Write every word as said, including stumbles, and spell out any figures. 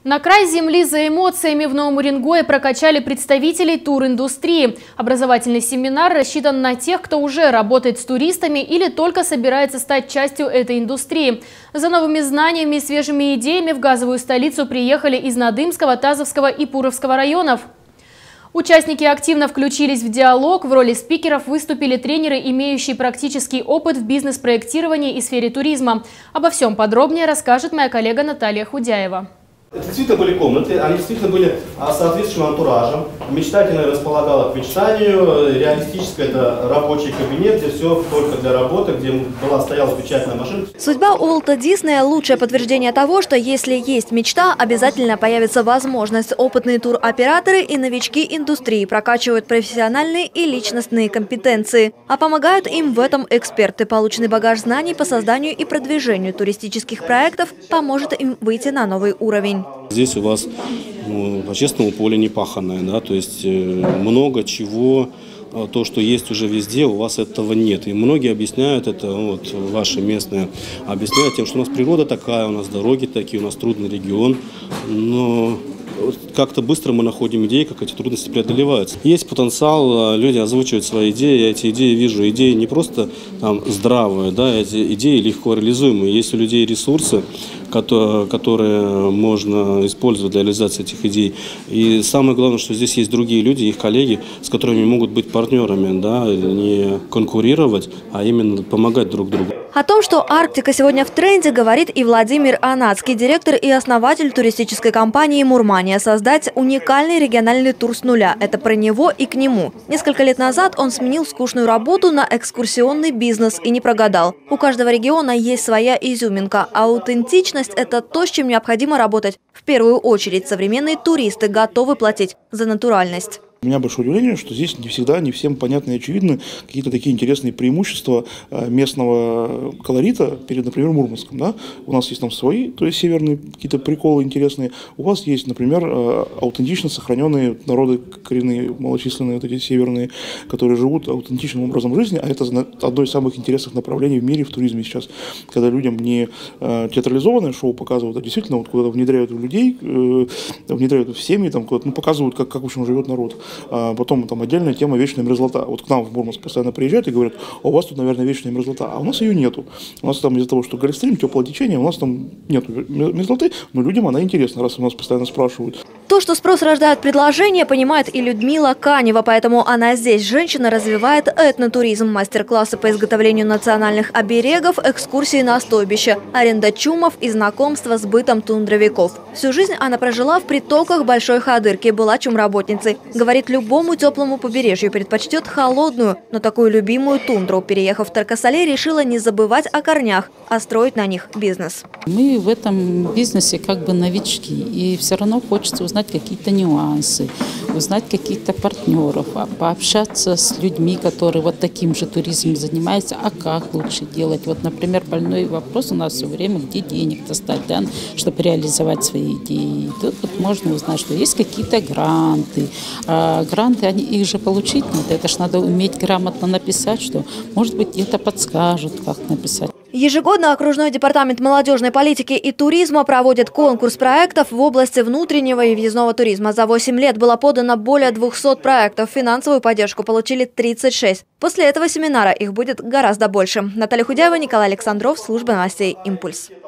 На край земли за эмоциями в Новом Уренгое прокачали представителей туриндустрии. Образовательный семинар рассчитан на тех, кто уже работает с туристами или только собирается стать частью этой индустрии. За новыми знаниями и свежими идеями в газовую столицу приехали из Надымского, Тазовского и Пуровского районов. Участники активно включились в диалог. В роли спикеров выступили тренеры, имеющие практический опыт в бизнес-проектировании и сфере туризма. Обо всем подробнее расскажет моя коллега Наталья Худяева. Это действительно были комнаты, они действительно были соответствующим антуражем. Мечтательное располагало к мечтанию, реалистическое — это рабочий кабинет, где все только для работы, где была стояла печатная машина. Судьба Уолта Диснея – лучшее подтверждение того, что если есть мечта, обязательно появится возможность. Опытные туроператоры и новички индустрии прокачивают профессиональные и личностные компетенции. А помогают им в этом эксперты. Полученный багаж знаний по созданию и продвижению туристических проектов поможет им выйти на новый уровень. Здесь у вас, ну, по-честному, поле не паханое, да, то есть э, много чего, то, что есть уже везде, у вас этого нет. И многие объясняют это, вот, ваши местные, объясняют тем, что у нас природа такая, у нас дороги такие, у нас трудный регион, но как-то быстро мы находим идеи, как эти трудности преодолеваются. Есть потенциал, люди озвучивают свои идеи, я эти идеи вижу. Идеи не просто там здравые, да, эти идеи легко реализуемые. Есть у людей ресурсы, которые, которые можно использовать для реализации этих идей. И самое главное, что здесь есть другие люди, их коллеги, с которыми могут быть партнерами, да, не конкурировать, а именно помогать друг другу. О том, что Арктика сегодня в тренде, говорит и Владимир Анацкий, директор и основатель туристической компании «Мурмания». Создать уникальный региональный тур с нуля – это про него и к нему. Несколько лет назад он сменил скучную работу на экскурсионный бизнес и не прогадал. У каждого региона есть своя изюминка, а аутентичность – это то, с чем необходимо работать. В первую очередь современные туристы готовы платить за натуральность. У меня большое удивление, что здесь не всегда, не всем понятны и очевидны какие-то такие интересные преимущества местного колорита перед, например, Мурманском. Да? У нас есть там свои, то есть северные какие-то приколы интересные. У вас есть, например, аутентично сохраненные народы коренные, малочисленные, вот эти северные, которые живут аутентичным образом жизни, а это одно из самых интересных направлений в мире в туризме сейчас, когда людям не театрализованное шоу показывают, а действительно вот куда-то внедряют в людей, внедряют в семьи, там, куда-то, ну, показывают, как, как в общем живет народ. А потом там отдельная тема вечная мерзлота. Вот к нам в Мурманск постоянно приезжают и говорят: а у вас тут, наверное, вечная мерзлота. А у нас ее нету. У нас там из-за того, что Гольфстрим, теплое течение, у нас там нету мерзлоты, но людям она интересна, раз у нас постоянно спрашивают. То, что спрос рождает предложение, понимает и Людмила Канева, поэтому она здесь. Женщина развивает этнотуризм, мастер-классы по изготовлению национальных оберегов, экскурсии на стойбище, аренда чумов и знакомство с бытом тундровиков. Всю жизнь она прожила в притоках Большой Ходырки, была чумработницей. Говорит, любому теплому побережью предпочтет холодную, но такую любимую тундру. Переехав в Тарко-Сале, решила не забывать о корнях, а строить на них бизнес. Мы в этом бизнесе как бы новички, и все равно хочется узнать какие-то нюансы, узнать каких-то партнеров, пообщаться с людьми, которые вот таким же туризмом занимаются, а как лучше делать. Вот, например, больной вопрос у нас все время, где денег достать, да, чтобы реализовать свои идеи. И тут вот можно узнать, что есть какие-то гранты. А гранты, они, их же получить надо, это ж надо уметь грамотно написать, что, может быть, где-то подскажут, как написать. Ежегодно окружной департамент молодежной политики и туризма проводит конкурс проектов в области внутреннего и въездного туризма. За восемь лет было подано более двухсот проектов. Финансовую поддержку получили тридцать шесть. После этого семинара их будет гораздо больше. Наталья Худяева, Николай Александров, служба новостей «Импульс».